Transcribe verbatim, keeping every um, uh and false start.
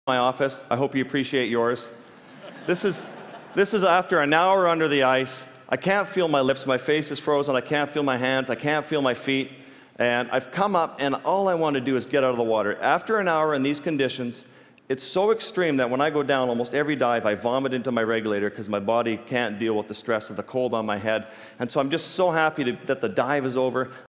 my office. I hope you appreciate yours. This is, this is after an hour under the ice. I can't feel my lips. My face is frozen. I can't feel my hands. I can't feel my feet. And I've come up, and all I want to do is get out of the water. After an hour in these conditions, it's so extreme that when I go down almost every dive, I vomit into my regulator because my body can't deal with the stress of the cold on my head. And so I'm just so happy to, that the dive is over.